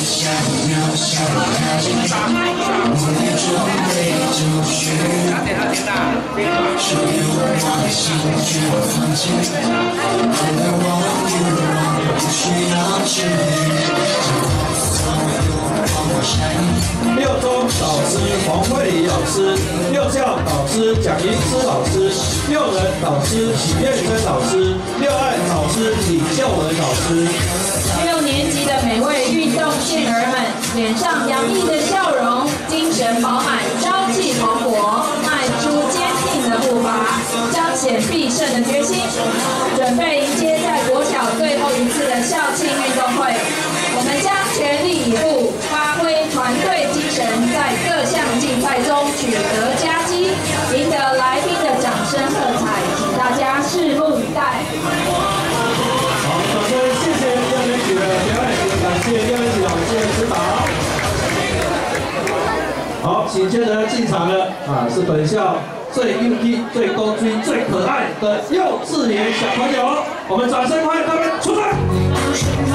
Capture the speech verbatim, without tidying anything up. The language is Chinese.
六中导师黄慧仪老师，六校导师蒋银之老师，六人导师许燕珍老师，六爱导师李秀文老师。 六年级的每位运动健儿们，脸上洋溢的笑容，精神饱满，朝气蓬勃，迈出坚定的步伐，彰显必胜的决心，准备迎接在国小最后一次的校庆运动会。我们将全力以赴，发挥团队精神，在各项竞赛中取得佳绩，赢得来宾的掌声喝彩，请大家拭目以待。 好，掌声谢谢六年级的表演，感谢六年级老师的指导。好，紧接着进场的啊是本校最幼气、最高追、最可爱的幼稚园小朋友，我们掌声欢迎他们出场。